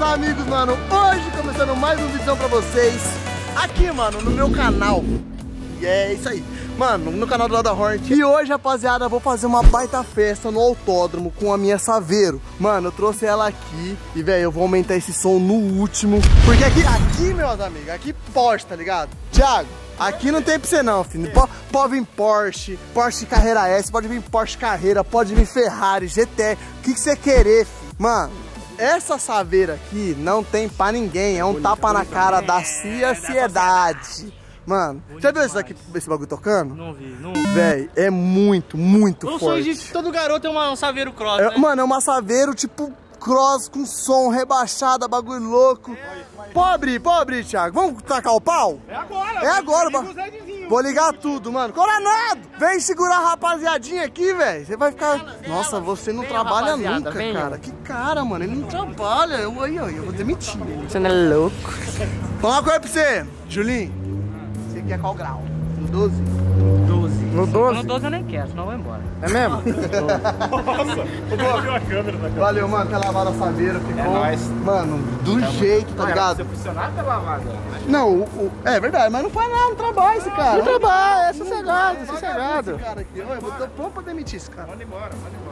amigos, mano, hoje começando mais um vídeo pra vocês aqui, mano, no meu canal. E é isso aí, mano, no canal do Lado da Hornet. E hoje, rapaziada, eu vou fazer uma baita festa no autódromo com a minha Saveiro. Mano, eu trouxe ela aqui e, velho, eu vou aumentar esse som no último. Porque aqui, meus amigos, aqui Porsche, tá ligado? Thiago, aqui não tem pra você não, filho. Pode vir Porsche, Porsche Carreira S, pode vir Porsche Carreira, pode vir Ferrari, GT, o que você querer, filho. Mano, essa Saveiro aqui não tem pra ninguém, é um tapa na cara da sociedade. Mano, já viu esse bagulho tocando? Não vi. Véi, é muito forte. O sonho de todo garoto é uma Saveiro Cross, né? Mano, é uma Saveiro tipo cross com som rebaixado, bagulho louco. Pode abrir, Thiago. Vamos tacar o pau? É agora. Vou ligar tudo, mano. Coronado! Vem segurar a rapaziadinha aqui, velho. Você vai ficar... Nossa, você não trabalha nunca, cara. Que cara, mano. Ele não trabalha. Eu vou demitir. Você não é louco? Fala uma coisa pra você, Julinho. Você quer qual grau? No 12? 12. No 12? No 12 eu nem quero, senão eu vou embora. É mesmo? Nossa, a câmera. Valeu, mano, pela lavada Saveiro. Ficou, mano, do jeito, tá ligado? Se funcionar, tá lavada. Não, é verdade, mas não faz nada, não trabalha esse cara. Não trabalha, é sossegado, sossegado. Esse cara aqui, eu tô pronto pra demitir esse cara. Manda embora.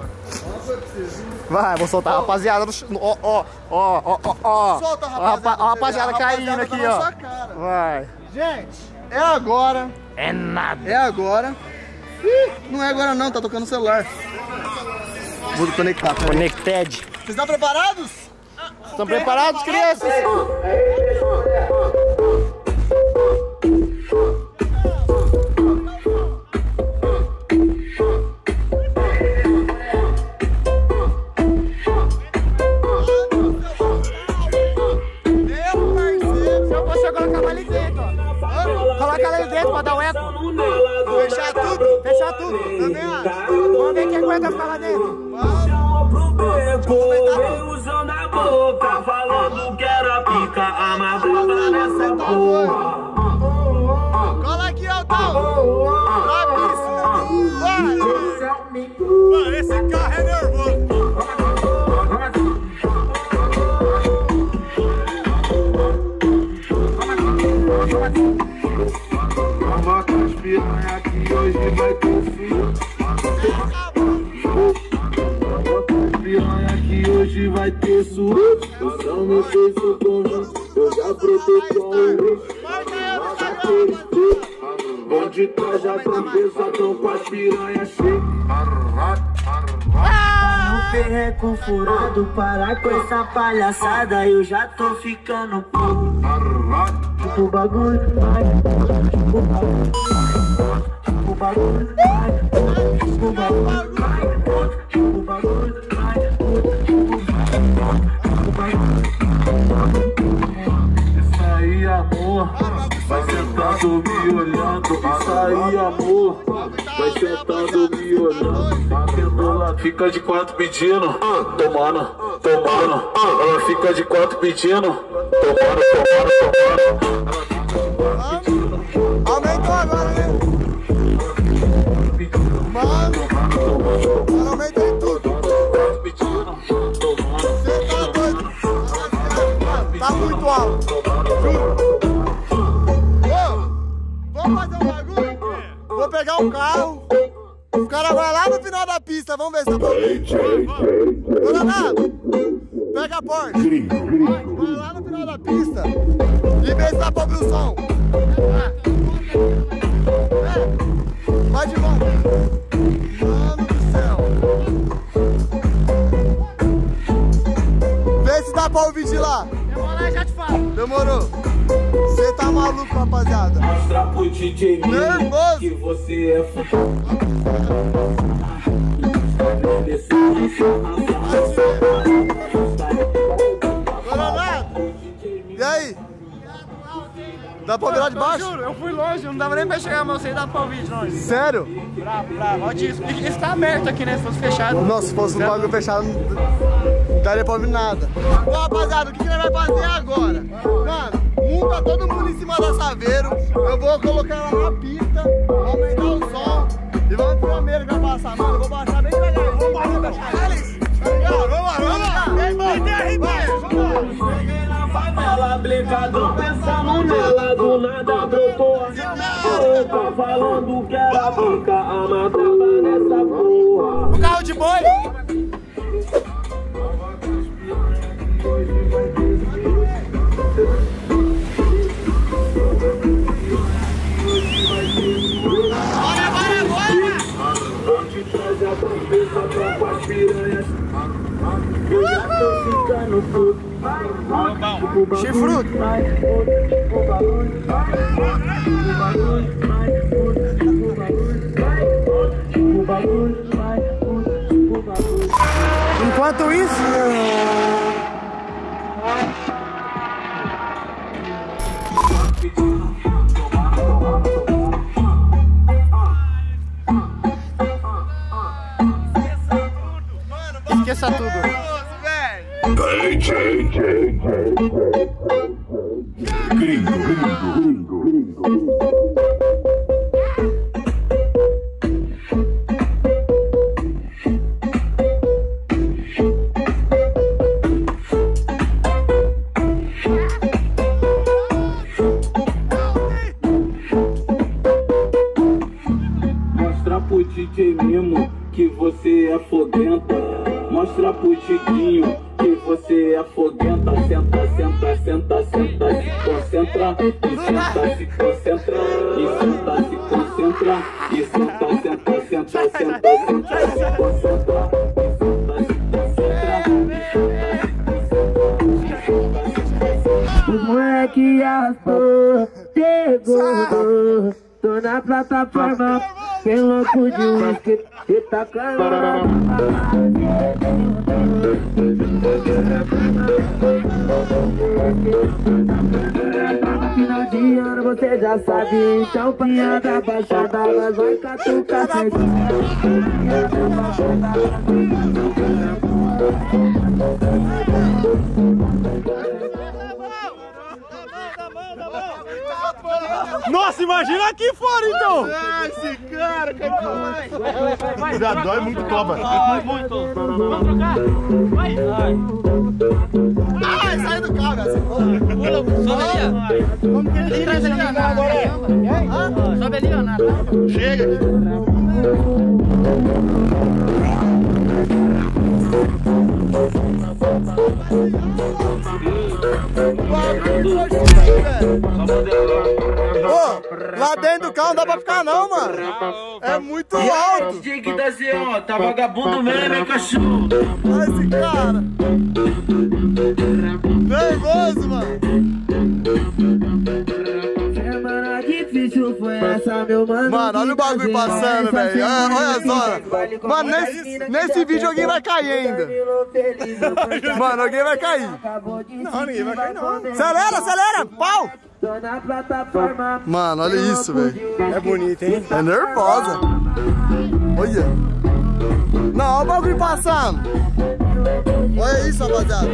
Vai, vou soltar a rapaziada. Ó. Solta a rapaziada. A rapaziada caindo aqui, ó. Vai. Gente, é agora. É nada. É agora. Ih, não é agora não, tá tocando o celular. Vou conectar. Conected. Vocês estão preparados? Estão preparados, crianças? Pra dar o eco. Fechar tudo. Também acho. Vamos ver quem aguenta ficar lá dentro. Usando a boca, falando que era pica, a mais brava nessa porra. Cola aqui, Altão. Vai. Mano, esse carro é nervoso. Calma com as piranha que hoje vai ter frio. Piranha que hoje vai ter surra. Eu só não sei se eu tô junto. Eu já brotei com o Rick. Bom de trás já pra pesadão com as piranhas cheias. No perreco furado, parar com essa palhaçada. Eu já tô ficando pouco. O bagulho vai. O bagulho vai. O bagulho vai. O bagulho vai. Isso aí, amor, vai sentando me olhando. Isso aí, amor, vai sentando me olhando. Ela fica de quatro pedindo, tomando. Ela fica de quatro pedindo, tomando. Aumentou agora, né? Mano, aumentei tudo. Você tá doido? Tá muito alto. Juro. Vamos fazer um bagulho? Vou pegar um carro. O cara vai lá no final da pista. Vamos ver se tá bom. Coronado, pega a Porsche. Vai lá no final da pista e vê se dá pra ouvir o som. Vai de volta. Mano do céu. Vê se dá pra ouvir de lá. Demorou, já te falo. Demorou. Você tá maluco, rapaziada. Mostra pro DJ Nervoso. que você é fudido. Coronado. E aí? Dá pra virar de baixo? Juro, eu fui longe, não dava nem pra chegar, mas você dá pra ouvir de longe. Sério? Bravo. Olha disso. Isso tá aberto aqui, né? Se fosse fechado. Nossa, se fosse um bagulho fechado, não daria pra ouvir nada. Bom, rapaziada, o que nós vamos fazer agora? Mano, monta todo mundo em cima da Saveiro. Eu vou colocar ela na pista, vou aumentar o som e vamos primeiro que vai passar. Mano, eu vou baixar bem devagar. Vamos baixar. Tá ligado? Vamos lá. Vem, vai. complicado, pensando nela, do nada brotou a tá falando que era pica, a matava nessa porra. O carro de boi! Chifrudo. Enquanto isso, esqueça tudo. Mostra pro DJ Mimo que você é foguenta. Mostra pro Tiquinho que você é foguenta. Senta, senta, senta, senta, se concentra. E senta, se concentra. E senta, se concentra. E senta, senta, senta, senta, senta, se concentra. E senta, se concentra. Os moleque arrastou, pegou. Tô na plataforma, bem louco de uísque e tá clamando. Final de ano você já sabe, então pinha da baixada, mas vai catucar Nossa, imagina aqui fora então! ah, esse cara, vai. Já dói muito toba. Muito. Vamos trocar? Vai. Ai, sai do carro, assim. Sobe ali, ó. Como que ele traz ali agora? Sobe ali, ó, na tábua. Chega. Ô, lá dentro do carro não dá pra ficar não, mano. É muito alto. Tinha que descer, ó, tá vagabundo mesmo, é cachorro. Olha esse cara. Nervoso, mano. Semana difícil foi essa, meu mano. Mano, olha o bagulho passando, velho. Olha só. Mano, nesse vídeo alguém vai cair ainda. Mano, alguém vai cair. Não, ninguém vai cair não. Acelera, acelera. Pau. Mano, olha isso, velho. É bonito, hein? É nervosa. Olha. Não, olha o bagulho passando. Olha isso, rapaziada.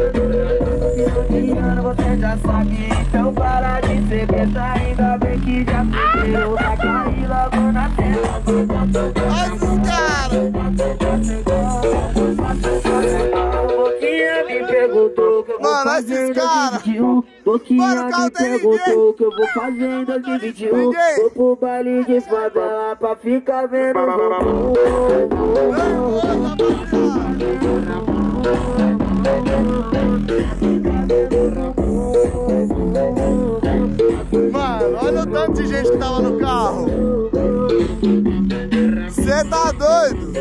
Você já sabe, então para de ser besta. Ainda bem que já perdeu. Vai cair logo na tela. Olha esses caras. Boquinha me perguntou que eu vou Mano, olha fazer esses em caras. 2021. Boquinha Mano, o carro me tem perguntou ninguém. que eu vou fazer em 2021. Ninguém. Vou pro baile de favela pra ficar vendo o bumbum. Mano, olha o tanto de gente que tava no carro. Cê tá doido?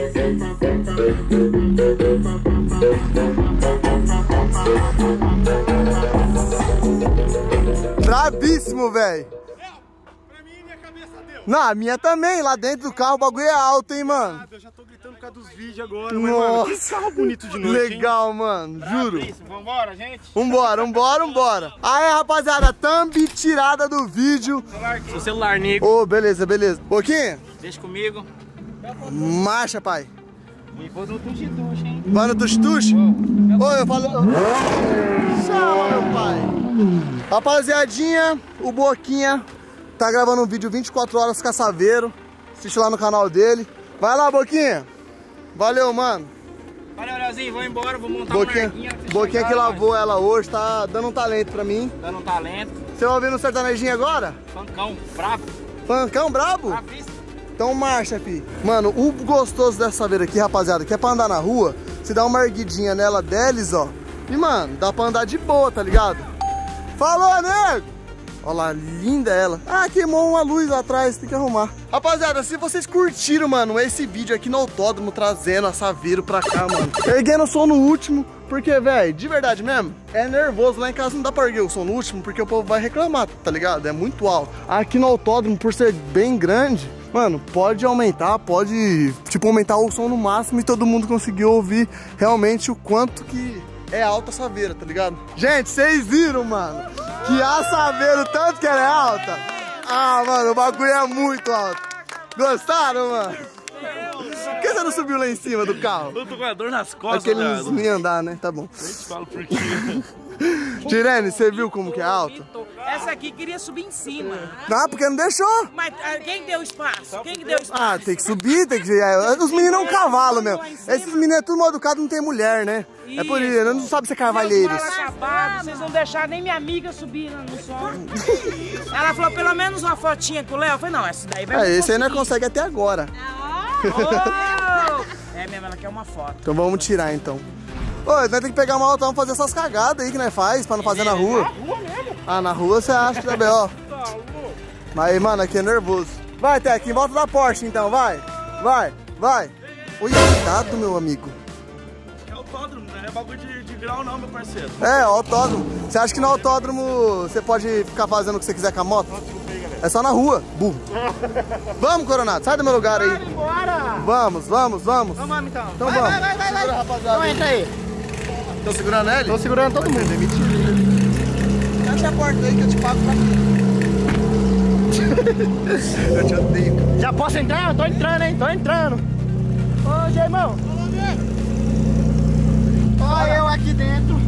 Brabíssimo, velho. Pra mim, minha cabeça deu. Não, a minha também. Lá dentro do carro o bagulho é alto, hein, mano. Eu já tô gritando por causa dos vídeos agora, mas, mano, que carro bonito de noite, legal, mano. Juro. Isso, vambora, gente. Vambora, vambora, vambora. Aí, rapaziada, thumb tirada do vídeo. Seu celular, nego. Ô, beleza, beleza. Boquinha, Deixa comigo. marcha, pai. E vou no tuxi-tuxi, hein? Vai no tuxi-tuxi? Ô, eu falo... Chama, meu pai. Rapaziadinha, o Boquinha tá gravando um vídeo 24 horas caçaveiro. Assiste lá no canal dele. Vai lá, Boquinha. Valeu, mano. Valeu, Leozinho, vou embora, vou montar uma marquinha. Boquinha que lavou ela hoje, tá dando um talento pra mim. Dando um talento. Você vai ouvir no sertanejinho agora? Funkão, brabo. Funkão brabo? Bravista. Então marcha, fi. Mano, o gostoso dessa saveira aqui, rapaziada, que é pra andar na rua, você dá uma erguidinha nela deles, ó. E, mano, dá pra andar de boa, tá ligado? Falou, nego! Olha lá, linda ela. Ah, queimou uma luz lá atrás, tem que arrumar. Rapaziada, se vocês curtiram, mano, esse vídeo aqui no autódromo, trazendo a Saveiro pra cá, mano. Erguendo o som no último, porque, velho, de verdade mesmo, é nervoso. Lá em casa não dá pra erguer o som no último, porque o povo vai reclamar, tá ligado? É muito alto. Aqui no autódromo, por ser bem grande, mano, pode aumentar, pode, tipo, aumentar o som no máximo e todo mundo conseguir ouvir realmente o quanto que é alta a Saveira, tá ligado? Gente, vocês viram, mano, que a Saveiro, tanto que ela é alta. Ah, mano, o bagulho é muito alto. Gostaram, mano? Por que você não subiu lá em cima do carro? Eu tô com a dor nas costas, Aquele não ia andar, né? Tá bom. Nem te falo por quê. Tirene, você viu como que é alto? Essa aqui queria subir em cima. Ah, porque não deixou. Mas quem deu espaço? Quem que deu espaço? Ah, tem que subir, tem que... Os meninos é um cavalo, meu. Esses meninos é tudo mal educado, não tem mulher, né? É por isso, não sabe ser cavalheiros. Vocês não deixaram nem minha amiga subir no som. Ela falou, pelo menos uma fotinha com o Léo. Eu falei, não, essa daí vai esse aí não consegue até agora. Oh! É mesmo, ela quer uma foto. Então vamos tirar, então. Ô, nós temos que pegar uma alta, vamos fazer essas cagadas aí que nós faz, pra não fazer na rua. Na rua mesmo? Ah, na rua você acha que tá bem, ó. Mas, mano, aqui é nervoso. Vai, Teco, em volta da Porsche, então, vai. Vai, vai. Oi, cuidado, meu amigo. É autódromo, né? É bagulho de grau não, meu parceiro. É, autódromo. Você acha que no autódromo você pode ficar fazendo o que você quiser com a moto? É só na rua, burro. Vamos, Coronado, sai do meu lugar aí. Bora! Vamos, vamos, vamos. Vamos, então. Então vai, vamos. vai. Segura, rapaziada. Então entra aí. Tô segurando ele? Tô segurando todo mundo. Fecha a porta aí que eu te pago pra quê? Eu te odeio. Já posso entrar? Eu tô entrando, hein? Tô entrando. Ô, Jaimão. Olha eu aqui dentro.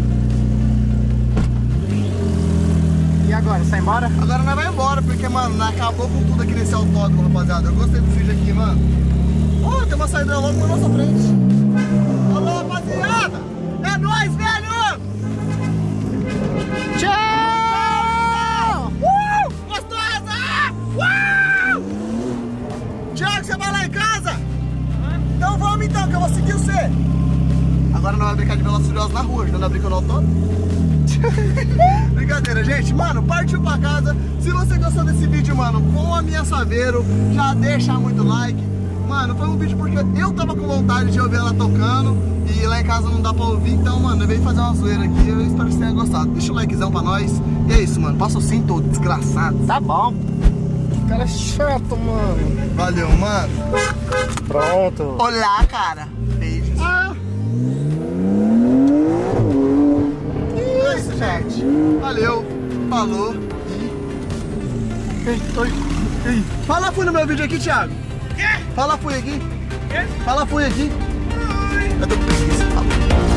E agora, sai embora? Agora nós vamos embora, porque, mano, nós acabou com tudo aqui nesse autódromo, rapaziada. Eu gostei do vídeo aqui, mano. Ó, tem uma saída logo na nossa frente. Alô, rapaziada! É nóis, velho! Tchau! Gostosa! Tiago, você vai lá em casa? Então vamos então, que eu vou seguir você. Agora nós vamos brincar de Velozes e Furiosos na rua, ajudando a brincar no autódromo. Brincadeira, gente, mano, partiu pra casa. Se você gostou desse vídeo, mano, com a minha Saveiro, já deixa muito like. Mano, foi um vídeo porque eu tava com vontade de ouvir ela tocando e lá em casa não dá pra ouvir, então, mano, eu venho fazer uma zoeira aqui. Eu espero que você tenha gostado. Deixa o likezão pra nós. E é isso, mano, passa o cinto, desgraçado. Tá bom. Que cara chato, mano. Valeu, mano. Pronto. Olá, cara. Beijos. É isso, gente. Valeu. Falou. E... Fala fui no meu vídeo aqui, Thiago. Fala fui aqui. Fala fui aqui. Eu tô com preguiça.